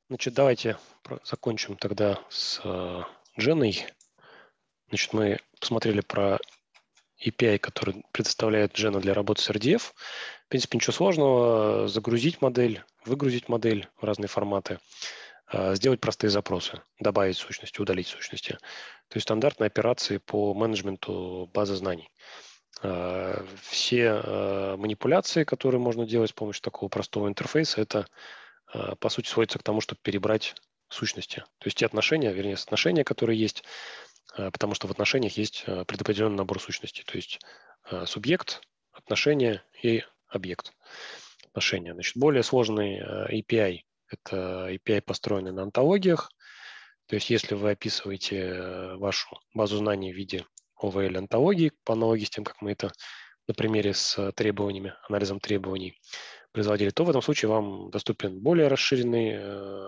Значит, давайте закончим тогда с Дженой. Значит, мы посмотрели про API, который предоставляет Джена для работы с RDF. В принципе, ничего сложного. Загрузить модель, выгрузить модель в разные форматы, сделать простые запросы, добавить сущности, удалить сущности. То есть стандартные операции по менеджменту базы знаний. Все манипуляции, которые можно делать с помощью такого простого интерфейса, это по сути сводится к тому, чтобы перебрать сущности. То есть те отношения, вернее, соотношения, которые есть, потому что в отношениях есть предопределенный набор сущностей. То есть субъект, отношения и объект отношения. Значит, более сложный API – это API, построенный на онтологиях. То есть если вы описываете вашу базу знаний в виде OVL-онтологии, по аналогии с тем, как мы это на примере с требованиями, анализом требований производили, то в этом случае вам доступен более расширенный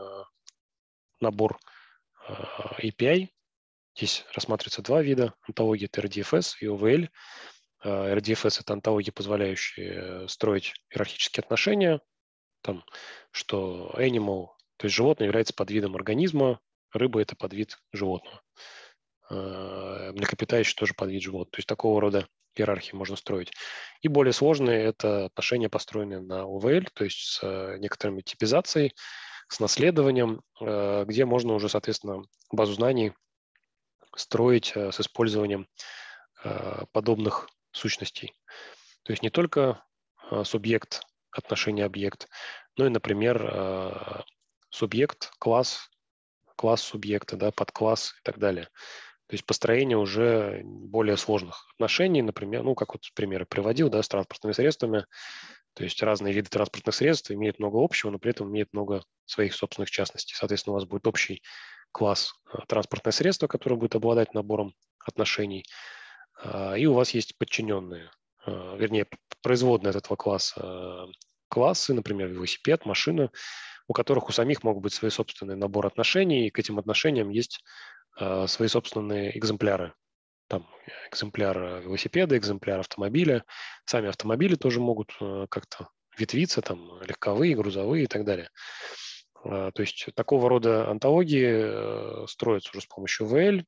набор API. Здесь рассматривается два вида онтологии. Это RDFS и OVL. RDFS – это онтологии, позволяющие строить иерархические отношения, там, что animal, то есть животное, является подвидом организма, рыба – это подвид животного. Млекопитающий тоже подвид животного. То есть такого рода иерархии можно строить. И более сложные – это отношения, построенные на OVL, то есть с некоторыми типизацией, с наследованием, где можно уже, соответственно, базу знаний строить с использованием подобных сущностей. То есть не только субъект, отношение объект, но и, например, субъект, класс, класс субъекта, да, подкласс и так далее. То есть построение уже более сложных отношений, например, ну, как вот примеры приводил, да, с транспортными средствами. То есть разные виды транспортных средств имеют много общего, но при этом имеют много своих собственных частностей. Соответственно, у вас будет общий класс транспортное средство, которое будет обладать набором отношений, и у вас есть подчиненные, вернее, производные от этого класса классы, например, велосипед, машина, у которых у самих могут быть свои собственные набор отношений, и к этим отношениям есть свои собственные экземпляры. Там экземпляр велосипеда, экземпляр автомобиля. Сами автомобили тоже могут как-то ветвиться, там легковые, грузовые и так далее. То есть такого рода онтологии строятся уже с помощью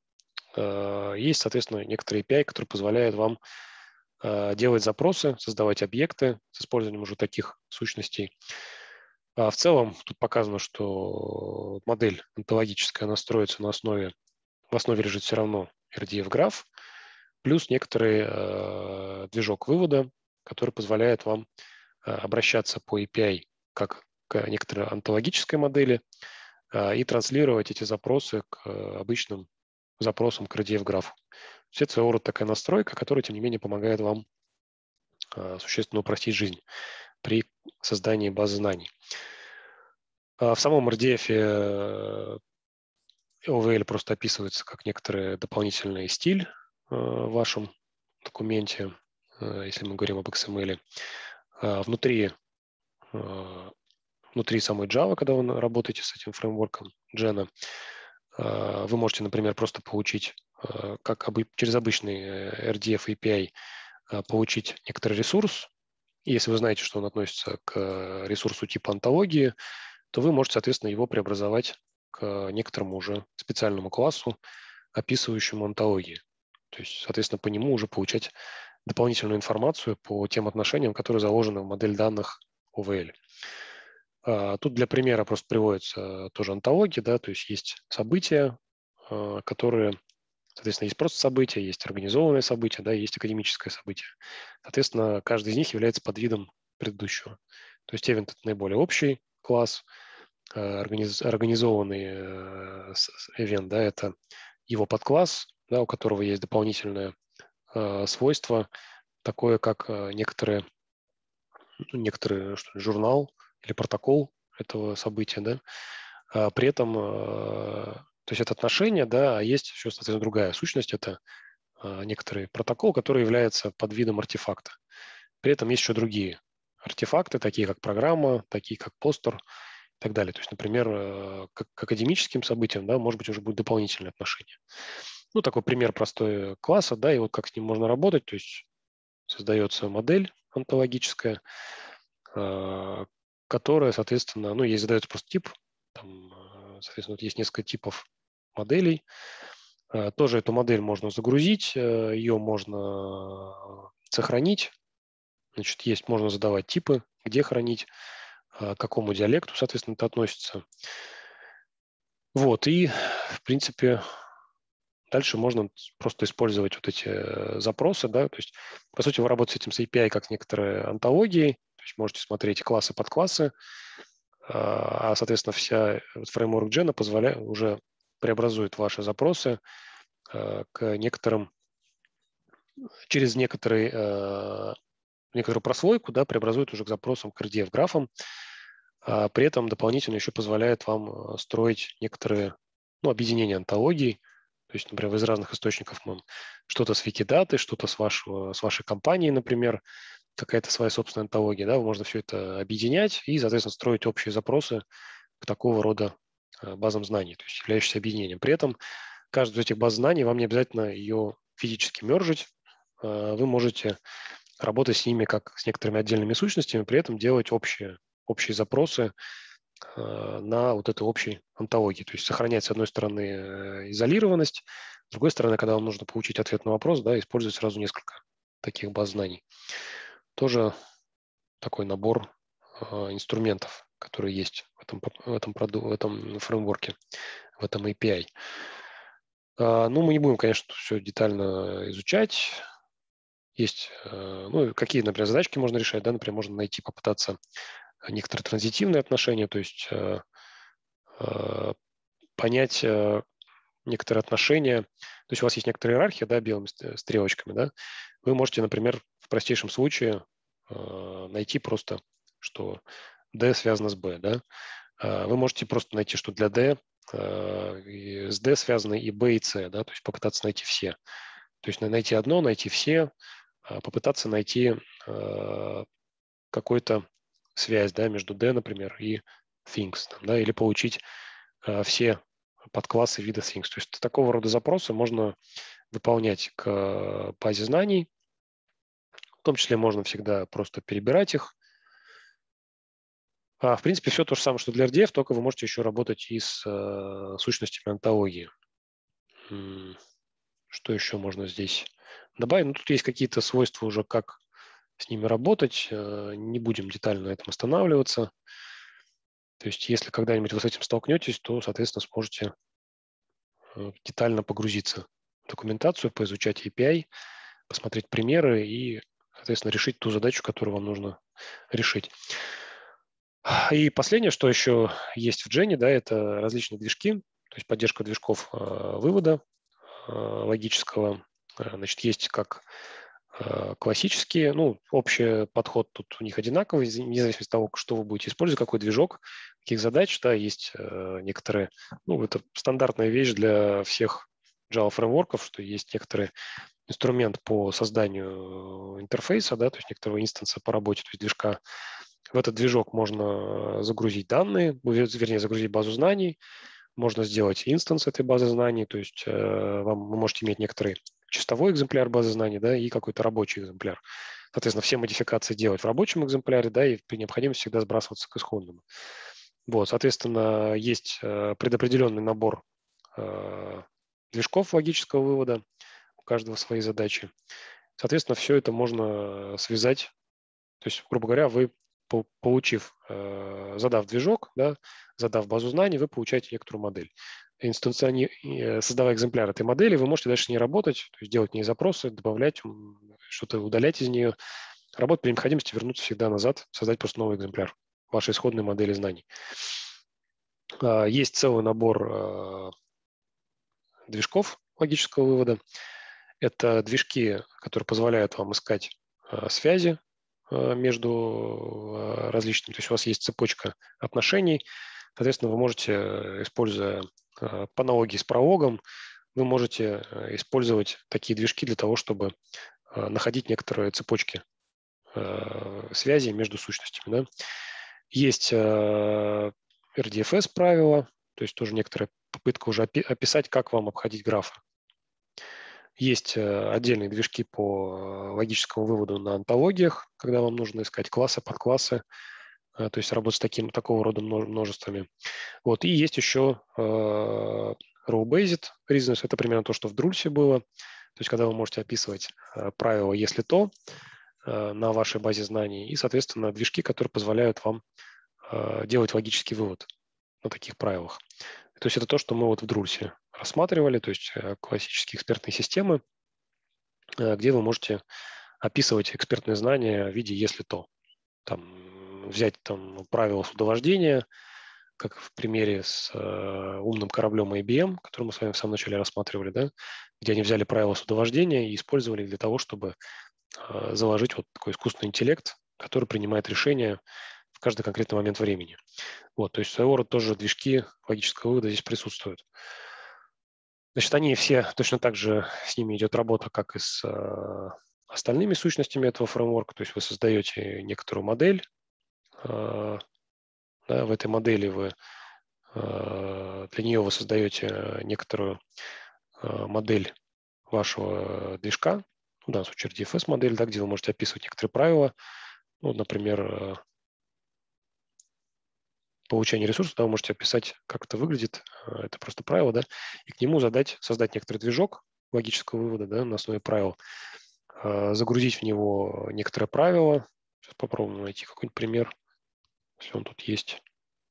VL. Есть, соответственно, некоторые API, которые позволяют вам делать запросы, создавать объекты с использованием уже таких сущностей. В целом тут показано, что модель онтологическая, она строится на основе, в основе лежит все равно RDF-граф, плюс некоторый движок вывода, который позволяет вам обращаться по API как к некоторой онтологической модели и транслировать эти запросы к обычным запросам к RDF-графу. Это своего рода такая настройка, которая, тем не менее, помогает вам существенно упростить жизнь при создании базы знаний. В самом RDF OVL просто описывается как некоторый дополнительный стиль в вашем документе, если мы говорим об XML. Внутри самой Java, когда вы работаете с этим фреймворком Jena, вы можете, например, просто получить, через обычный RDF API, получить некоторый ресурс. И если вы знаете, что он относится к ресурсу типа онтологии, то вы можете, соответственно, его преобразовать к некоторому уже специальному классу, описывающему онтологии. То есть, соответственно, по нему уже получать дополнительную информацию по тем отношениям, которые заложены в модель данных OVL. Тут для примера просто приводятся тоже онтологии, да, то есть есть события, которые, соответственно, есть просто события, есть организованные события, да, есть академическое событие. Соответственно, каждый из них является подвидом предыдущего. То есть event – это наиболее общий класс, организованный event, да, это его подкласс, да, у которого есть дополнительное свойство, такое как некоторый журнал или протокол этого события, да. При этом, то есть это отношение, да, а есть еще, соответственно, другая сущность, это некоторый протокол, который является подвидом артефакта. При этом есть еще другие артефакты, такие как программа, такие как постер и так далее. То есть, например, к академическим событиям, да, может быть, уже будет дополнительное отношение. Ну, такой пример простой класса, да, и вот как с ним можно работать, то есть создается модель онтологическая, которая, соответственно, ну, ей задается просто тип, там, Соответственно, вот есть несколько типов моделей. Тоже эту модель можно загрузить, ее можно сохранить. Значит, можно задавать типы, где хранить, к какому диалекту, соответственно, это относится. Вот, и, в принципе, дальше можно просто использовать вот эти запросы, да, то есть, по сути, вы работаете с этим с API как с некоторой антологией, то есть можете смотреть классы, подклассы, соответственно, вся фреймворк Jena уже преобразует ваши запросы к некоторым, через некоторую прослойку, да, преобразует уже к запросам, к RDF-графам, при этом дополнительно еще позволяет вам строить некоторые объединения антологий. То есть, например, из разных источников что-то с Wikidata, что-то с вашей компании, например, какая-то своя собственная антология. Да, можно все это объединять и, соответственно, строить общие запросы к такого рода базам знаний, то есть являющимся объединением. При этом каждую из этих баз знаний вам не обязательно ее физически мержить. Вы можете работать с ними как с некоторыми отдельными сущностями, при этом делать общие запросы на вот этой общей антологии. То есть сохранять, с одной стороны, изолированность, с другой стороны, когда вам нужно получить ответ на вопрос, да, использовать сразу несколько таких баз знаний. Тоже такой набор инструментов, которые есть в этом фреймворке, в этом API. Ну, мы не будем, конечно, все детально изучать. Есть, какие, например, задачки можно решать, да, например, можно попытаться некоторые транзитивные отношения, то есть понять некоторые отношения. То есть у вас есть некоторая иерархия, да, белыми стрелочками, да. Вы можете, например, в простейшем случае найти просто, что D связано с B, да. Вы можете просто найти, что для D с D связаны и B, и C, да, то есть попытаться найти все. То есть найти одно, найти все, попытаться найти какую-то связь, да, между D, например, и things, да, или получить все подклассы вида things. То есть такого рода запросы можно выполнять к базе знаний. В том числе можно всегда просто перебирать их. В принципе, все то же самое, что для RDF, только вы можете еще работать и с сущностями антологии. Что еще можно здесь добавить? Ну, тут есть какие-то свойства уже, как с ними работать. Не будем детально на этом останавливаться. То есть если когда-нибудь вы с этим столкнетесь, то, соответственно, сможете детально погрузиться в документацию, поизучать API, посмотреть примеры и, соответственно, решить ту задачу, которую вам нужно решить. И последнее, что еще есть в Jena, да, это различные движки, то есть поддержка движков вывода логического. Значит, есть как классические, общий подход тут у них одинаковый, вне зависимости от того, что вы будете использовать, какой движок, каких задач, да, есть некоторые, это стандартная вещь для всех Java фреймворков, что есть некоторый инструмент по созданию интерфейса, да, то есть некоторого инстанса по работе, то есть движка. В этот движок можно загрузить данные, вернее, загрузить базу знаний, можно сделать инстанс этой базы знаний, то есть вы можете иметь некоторый чистовой экземпляр базы знаний, да, и какой-то рабочий экземпляр. Соответственно, все модификации делать в рабочем экземпляре, да, и при необходимости всегда сбрасываться к исходному. Вот, соответственно, есть предопределенный набор движков логического вывода, у каждого свои задачи. Соответственно, все это можно связать. То есть, грубо говоря, вы, задав движок, да, задав базу знаний, вы получаете некоторую модель. Создавая экземпляр этой модели, вы можете дальше с ней работать, то есть делать в ней запросы, добавлять, что-то удалять из нее. Работать при необходимости вернуться всегда назад, создать просто новый экземпляр вашей исходной модели знаний. Есть целый набор движков логического вывода. Это движки, которые позволяют вам искать связи между различными. То есть у вас есть цепочка отношений. Соответственно, вы можете, используя по аналогии с прологом, вы можете использовать такие движки для того, чтобы находить некоторые цепочки связей между сущностями. Да. Есть RDFS правила, то есть тоже некоторая попытка уже описать, как вам обходить графы. Есть отдельные движки по логическому выводу на антологиях, когда вам нужно искать классы, подклассы, то есть работать с такого рода множествами. Вот. И есть еще row-based reasons, это примерно то, что в Drulse было. То есть когда вы можете описывать правило «если то» на вашей базе знаний и, соответственно, движки, которые позволяют вам делать логический вывод на таких правилах. То есть это то, что мы вот в Drulse рассматривали, то есть классические экспертные системы, где вы можете описывать экспертные знания в виде «если то». Там, взять там, правила судовождения, как в примере с умным кораблем IBM, который мы с вами в самом начале рассматривали, да, где они взяли правила судовождения и использовали их для того, чтобы заложить вот такой искусственный интеллект, который принимает решения в каждый конкретный момент времени. Вот, то есть своего рода тоже движки логического вывода здесь присутствуют. Значит, они все точно так же, с ними идет работа, как и с остальными сущностями этого фреймворка. То есть вы создаете некоторую модель. Да, в этой модели вы для нее вы создаете некоторую модель вашего движка, в данном случае RDFS-модель, да, где вы можете описывать некоторые правила. Ну, например, получение ресурсов, да, вы можете описать, как это выглядит, это просто правило, да, и к нему создать некоторый движок логического вывода, да, на основе правил, загрузить в него некоторое правило. Сейчас попробуем найти какой-нибудь пример, если он тут есть.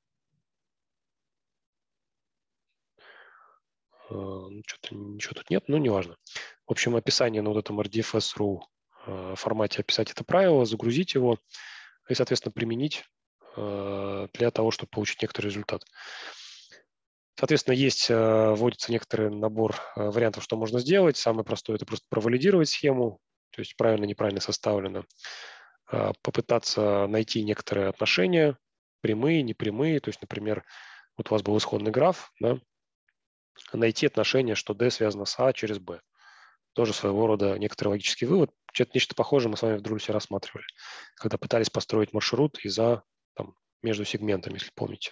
Что-то ничего тут нет, но неважно. В общем, описание на вот этом RDFS.ru формате описать это правило, загрузить его и, соответственно, применить для того, чтобы получить некоторый результат. Соответственно, вводится некоторый набор вариантов, что можно сделать. Самый простой – это просто провалидировать схему, то есть правильно-неправильно составлено. Попытаться найти некоторые отношения, прямые, непрямые. То есть, например, вот у вас был исходный граф, да, найти отношение, что D связано с А через B. Тоже своего рода некоторый логический вывод. Нечто похожее мы с вами в Drulse рассматривали, когда пытались построить маршрут между сегментами, если помните.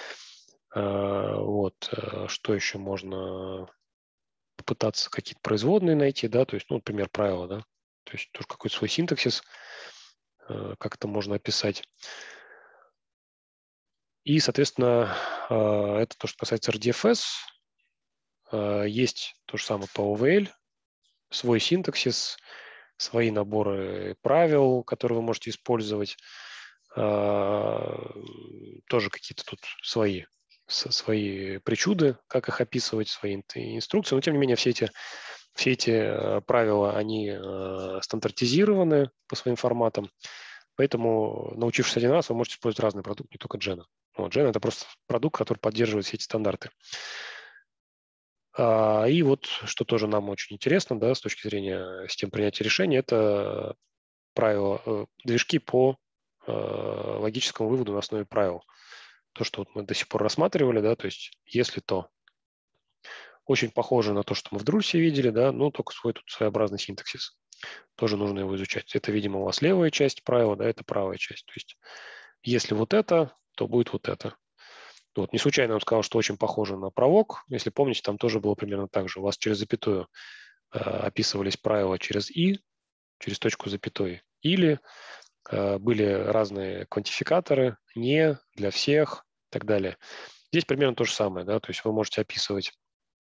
Вот. Что еще можно попытаться какие-то производные найти, да, то есть, ну, например, правила, да, то есть тоже какой-то свой синтаксис, как это можно описать. И, соответственно, это то, что касается RDFS. Есть то же самое по OVL, свой синтаксис, свои наборы правил, которые вы можете использовать, тоже какие-то тут свои причуды, как их описывать, свои инструкции. Но, тем не менее, все эти правила, они стандартизированы по своим форматам. Поэтому, научившись один раз, вы можете использовать разный продукт, не только Jena. Вот, Jena – это просто продукт, который поддерживает все эти стандарты. И вот, что тоже нам очень интересно, да, с точки зрения систем принятия решений, это правила, движки по логическому выводу на основе правил. То, что вот мы до сих пор рассматривали, да, то есть если то. Очень похоже на то, что мы в Drulse видели, да, но только свой тут своеобразный синтаксис. Тоже нужно его изучать. Это, видимо, у вас левая часть правила, да, это правая часть. То есть если вот это, то будет вот это. Вот. Не случайно я вам сказал, что очень похоже на провок. Если помните, там тоже было примерно так же. У вас через запятую описывались правила через «и», через точку запятой. Или были разные квантификаторы, не, для всех и так далее. Здесь примерно то же самое. Да? То есть вы можете описывать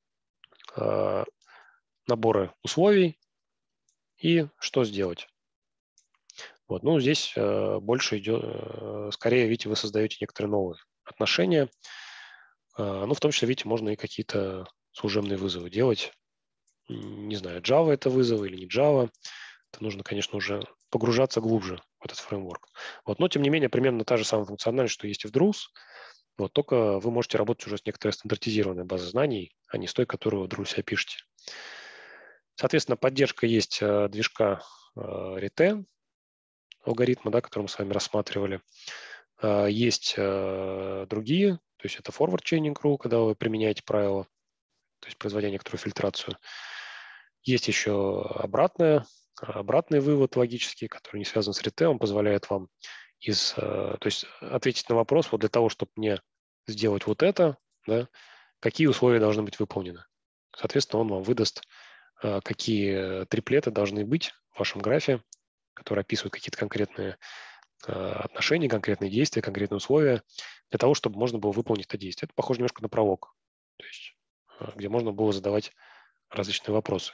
наборы условий и что сделать. Вот. Ну, здесь больше идет, скорее, видите, вы создаете некоторые новые отношения. Ну, в том числе, видите, можно и какие-то служебные вызовы делать. Не знаю, Java это вызовы или не Java. Это нужно, конечно, уже погружаться глубже в этот фреймворк. Вот. Но, тем не менее, примерно та же самая функциональность, что есть и в Drus. Вот. Только вы можете работать уже с некоторой стандартизированной базой знаний, а не с той, которую в Drus пишете. Соответственно, поддержка есть движка Rete, алгоритма, да, который мы с вами рассматривали. Есть другие, то есть это forward chaining rule, когда вы применяете правила, то есть производя некоторую фильтрацию. Есть еще обратный вывод логический, который не связан с Rete, он позволяет вам то есть ответить на вопрос, вот для того, чтобы мне сделать вот это, да, какие условия должны быть выполнены. Соответственно, он вам выдаст, какие триплеты должны быть в вашем графе, которые описывают какие-то конкретные отношения, конкретные действия, конкретные условия для того, чтобы можно было выполнить это действие. Это похоже немножко на пролог, то есть где можно было задавать различные вопросы.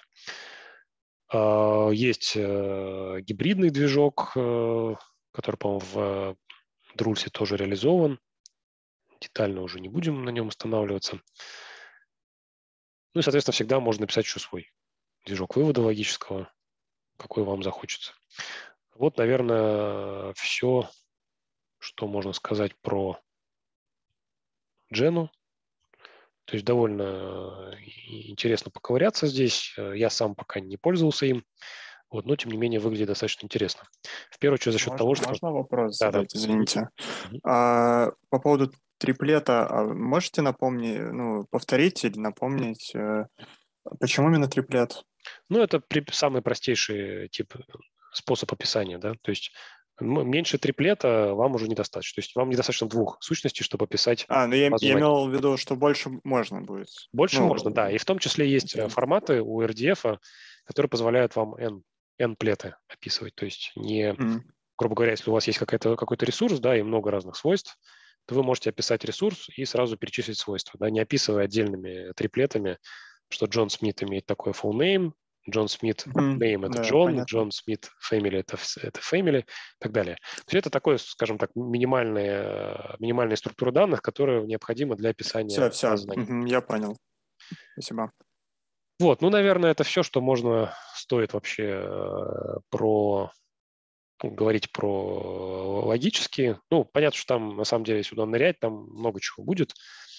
Есть гибридный движок, который, по-моему, в Drulse тоже реализован. Детально уже не будем на нем останавливаться. Ну и, соответственно, всегда можно написать еще свой движок вывода логического, какой вам захочется. Вот, наверное, все, что можно сказать про Джену. То есть довольно интересно поковыряться здесь. Я сам пока не пользовался им, вот, но тем не менее выглядит достаточно интересно. В первую очередь за счет того, что... Можно вопрос Да, да. задать, извините? Мгм. По поводу триплета, можете напомнить, ну, повторить или напомнить, почему именно триплет? Ну, это самый простейший тип, способ описания, да, то есть меньше триплета вам уже недостаточно. То есть вам недостаточно двух сущностей, чтобы описать Ну базу я знаний. имел в виду, что больше можно будет. Больше Ну, можно, да. И в том числе есть окей. форматы у RDF, которые позволяют вам n-плеты описывать. То есть не, М. грубо говоря, если у вас есть какой-то ресурс, да, и много разных свойств, то вы можете описать ресурс и сразу перечислить свойства, да, не описывая отдельными триплетами, что Джон Смит имеет такой full name, Джон Смит name – это Да, Джон, понятно. Джон Смит family – это family и так далее. То есть это такое, скажем так, минимальная структура данных, которая необходима для описания Все, базы знаний. я понял. Спасибо. Вот, ну, наверное, это все, что стоит вообще говорить про логические. Ну, понятно, что там, на самом деле, сюда нырять, там много чего будет.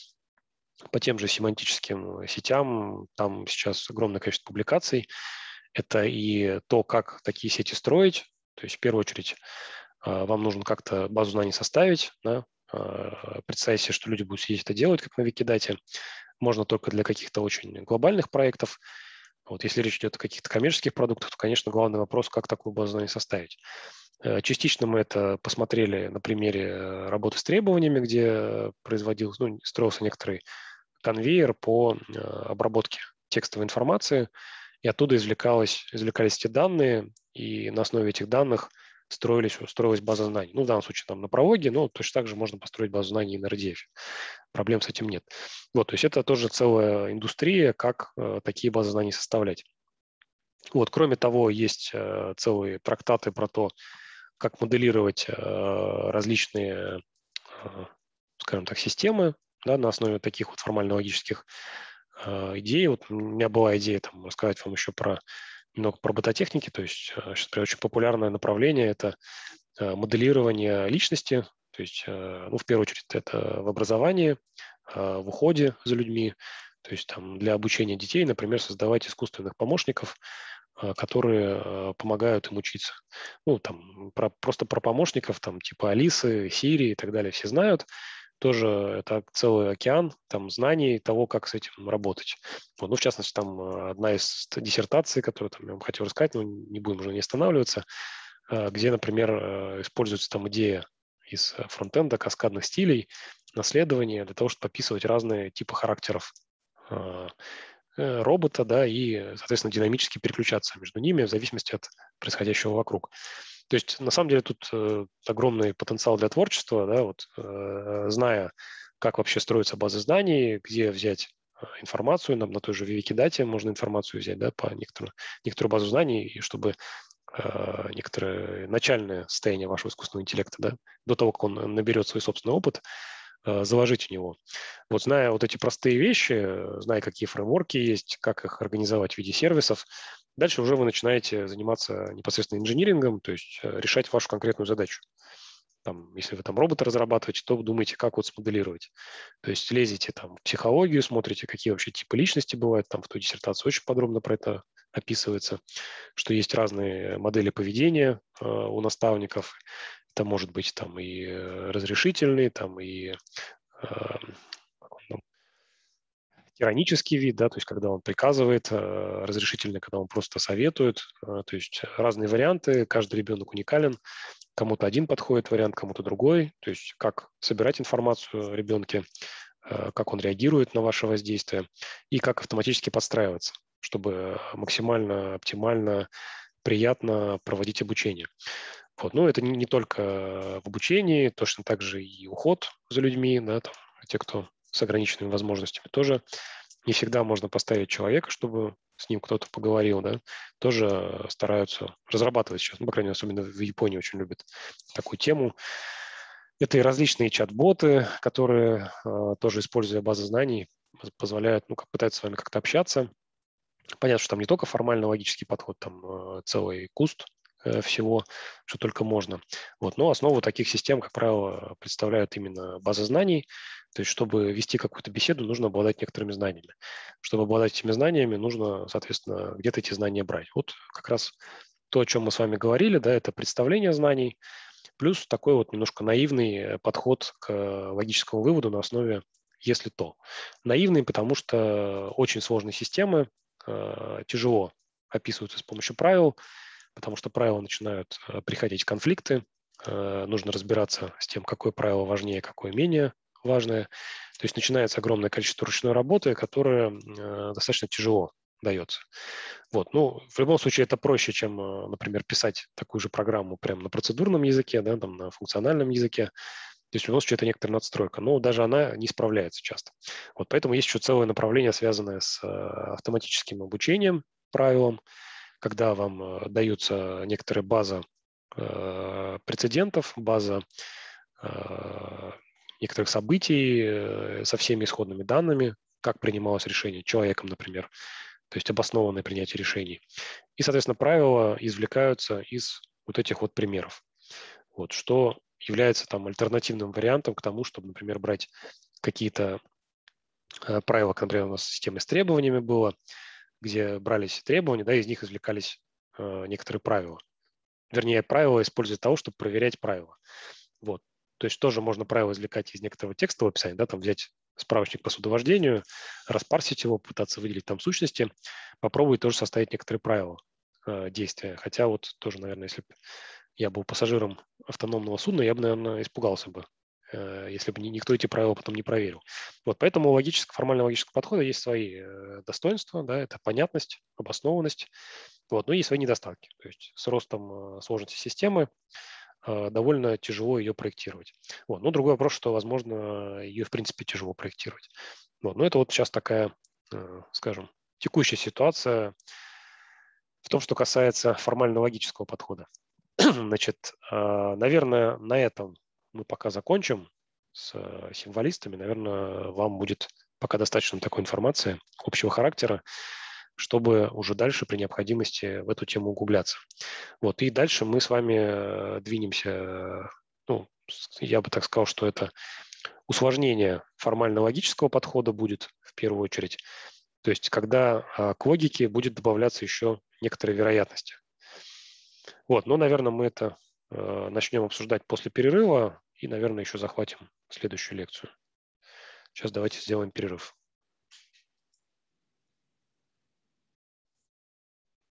По тем же семантическим сетям там сейчас огромное количество публикаций. Это и то, как такие сети строить. То есть, в первую очередь, вам нужно как-то базу знаний составить, да? Представить себе, что люди будут сидеть это делать, как на Викидате. Можно только для каких-то очень глобальных проектов. Вот если речь идет о каких-то коммерческих продуктах, то, конечно, главный вопрос, как такую базу знаний составить. Частично мы это посмотрели на примере работы с требованиями, где строился некоторый конвейер по обработке текстовой информации, и оттуда извлекались эти данные, и на основе этих данных строилась база знаний. Ну, в данном случае там на прологе, но точно так же можно построить базу знаний и на RDF. Проблем с этим нет. Вот, то есть это тоже целая индустрия, как такие базы знаний составлять. Вот, кроме того, есть целые трактаты про то, как моделировать различные, скажем так, системы, да, на основе таких вот формально-логических идей. Вот у меня была идея там, рассказать вам еще немного про бототехники. То есть сейчас очень популярное направление – это моделирование личности. То есть, ну, в первую очередь, это в образовании, в уходе за людьми. То есть там для обучения детей, например, создавать искусственных помощников, которые помогают им учиться. Ну, там просто про помощников, там типа Алисы, Сири и так далее все знают. Тоже это целый океан там знаний того, как с этим работать. Вот, ну, в частности, там одна из диссертаций, которую там, я вам хотел рассказать, но не будем уже не останавливаться, где, например, используется там идея из фронтенда, каскадных стилей, наследования для того, чтобы описывать разные типы характеров робота, да, и, соответственно, динамически переключаться между ними в зависимости от происходящего вокруг. То есть, на самом деле, тут огромный потенциал для творчества, да, вот, зная, как вообще строятся базы знаний, где взять информацию, на той же Викидате можно информацию взять, да, по некоторую базу знаний, и чтобы некоторое начальное состояние вашего искусственного интеллекта, да, до того, как он наберет свой собственный опыт, заложить в него. Вот зная вот эти простые вещи, зная, какие фреймворки есть, как их организовать в виде сервисов, дальше уже вы начинаете заниматься непосредственно инжинирингом, то есть решать вашу конкретную задачу. Там, если вы там робота разрабатываете, то вы думаете, как вот смоделировать. То есть лезете там в психологию, смотрите, какие вообще типы личности бывают. Там в той диссертации очень подробно про это описывается, что есть разные модели поведения у наставников. Это может быть там и разрешительный, там и тиранический вид, да, то есть когда он приказывает, разрешительный, когда он просто советует, то есть разные варианты, каждый ребенок уникален, кому-то один подходит вариант, кому-то другой, то есть как собирать информацию о ребенке, как он реагирует на ваше воздействие и как автоматически подстраиваться, чтобы максимально, оптимально, приятно проводить обучение. Вот. Ну, это не только в обучении, точно так же и уход за людьми, да, там, те, кто с ограниченными возможностями, тоже не всегда можно поставить человека, чтобы с ним кто-то поговорил, да, тоже стараются разрабатывать сейчас, ну, по крайней мере, особенно в Японии очень любят такую тему. Это и различные чат-боты, которые тоже, используя базы знаний, позволяют, ну, как пытаются с вами как-то общаться. Понятно, что там не только формально-логический подход, там целый куст всего, что только можно. Вот. Но основу таких систем, как правило, представляют именно базы знаний. То есть, чтобы вести какую-то беседу, нужно обладать некоторыми знаниями. Чтобы обладать этими знаниями, нужно, соответственно, где-то эти знания брать. Вот как раз то, о чем мы с вами говорили, да, это представление знаний, плюс такой вот немножко наивный подход к логическому выводу на основе «если то». Наивный, потому что очень сложные системы тяжело описываются с помощью правил, потому что правила начинают приходить конфликты, нужно разбираться с тем, какое правило важнее, какое менее важное. То есть начинается огромное количество ручной работы, которое достаточно тяжело дается. Вот. Ну, в любом случае это проще, чем, например, писать такую же программу прямо на процедурном языке, да, там, на функциональном языке. То есть в любом случае это некоторая надстройка, но даже она не справляется часто. Вот поэтому есть еще целое направление, связанное с автоматическим обучением правилам, когда вам даются некоторая база прецедентов, база некоторых событий со всеми исходными данными, как принималось решение человеком, например, то есть обоснованное принятие решений. И, соответственно, правила извлекаются из вот этих вот примеров. Вот, что является там альтернативным вариантом к тому, чтобы, например, брать какие-то правила, как, например, у нас система с требованиями была, где брались требования, да, из них извлекались некоторые правила. Вернее, правила используют для того, чтобы проверять правила. Вот. То есть тоже можно правила извлекать из некоторого текстового описания, да, там взять справочник по судовождению, распарсить его, пытаться выделить там сущности, попробовать тоже составить некоторые правила действия. Хотя вот тоже, наверное, если бы я был пассажиром автономного судна, я бы, наверное, испугался бы, если бы никто эти правила потом не проверил. Вот, поэтому у формально-логического подхода есть свои достоинства, да, это понятность, обоснованность, вот, но есть свои недостатки. То есть с ростом сложности системы довольно тяжело ее проектировать. Вот. Но другой вопрос, что, возможно, ее, в принципе, тяжело проектировать. Вот. Но это вот сейчас такая, скажем, текущая ситуация в том, что касается формально-логического подхода. Значит, наверное, на этом мы пока закончим с символистами. Наверное, вам будет пока достаточно такой информации общего характера, чтобы уже дальше при необходимости в эту тему углубляться. Вот, и дальше мы с вами двинемся, ну, я бы так сказал, что это усложнение формально-логического подхода будет в первую очередь. То есть, когда к логике будет добавляться еще некоторые вероятности. Вот, но, наверное, мы это начнем обсуждать после перерыва и, наверное, еще захватим следующую лекцию. Сейчас давайте сделаем перерыв.